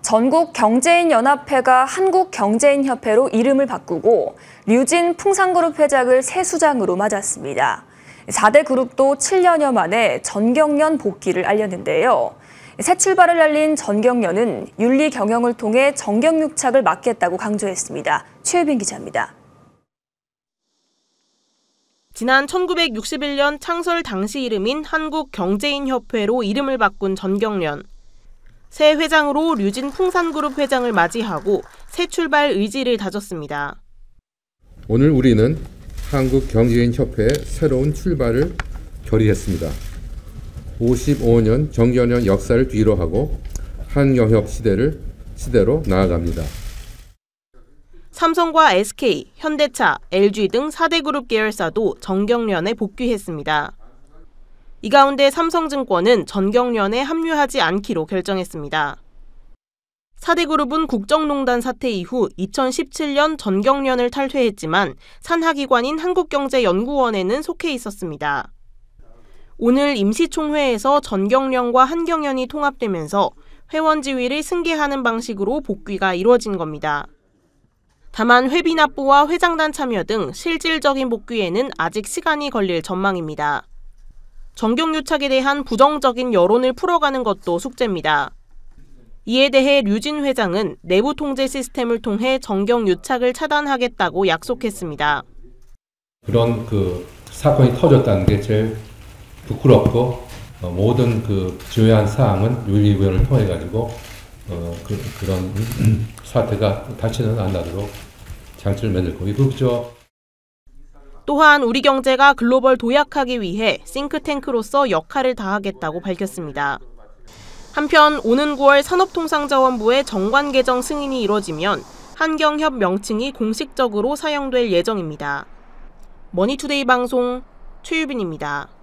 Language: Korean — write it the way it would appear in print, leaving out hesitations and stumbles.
전국경제인연합회가 한국경제인협회로 이름을 바꾸고 류진 풍산그룹 회장을 새 수장으로 맞았습니다. 4대 그룹도 7년여 만에 전경련 복귀를 알렸는데요. 새 출발을 알린 전경련은 윤리 경영을 통해 정경유착을 막겠다고 강조했습니다. 최유빈 기자입니다. 지난 1961년 창설 당시 이름인 한국경제인협회로 이름을 바꾼 전경련. 새 회장으로 류진 풍산그룹 회장을 맞이하고 새 출발 의지를 다졌습니다. 오늘 우리는 한국경제인협회의 새로운 출발을 결의했습니다. 55년 정경련 역사를 뒤로하고 한경협 시대로 나아갑니다. 삼성과 SK, 현대차, LG 등 4대 그룹 계열사도 전경련에 복귀했습니다. 이 가운데 삼성증권은 전경련에 합류하지 않기로 결정했습니다. 4대 그룹은 국정농단 사태 이후 2017년 전경련을 탈퇴했지만 산하기관인 한국경제연구원에는 속해 있었습니다. 오늘 임시총회에서 전경련과 한경련이 통합되면서 회원 지위를 승계하는 방식으로 복귀가 이루어진 겁니다. 다만 회비납부와 회장단 참여 등 실질적인 복귀에는 아직 시간이 걸릴 전망입니다. 정경유착에 대한 부정적인 여론을 풀어가는 것도 숙제입니다. 이에 대해 류진 회장은 내부 통제 시스템을 통해 정경유착을 차단하겠다고 약속했습니다. 그런 사건이 터졌다는 게 제일 부끄럽고 모든 중요한 사항은 윤리위원회를 통해 가지고 그런 사태가 다시는 안 나도록 장치를 만들 거고 그렇죠. 또한 우리 경제가 글로벌 도약하기 위해 싱크탱크로서 역할을 다하겠다고 밝혔습니다. 한편 오는 9월 산업통상자원부의 정관 개정 승인이 이뤄지면 한경협 명칭이 공식적으로 사용될 예정입니다. 머니투데이 방송 최유빈입니다.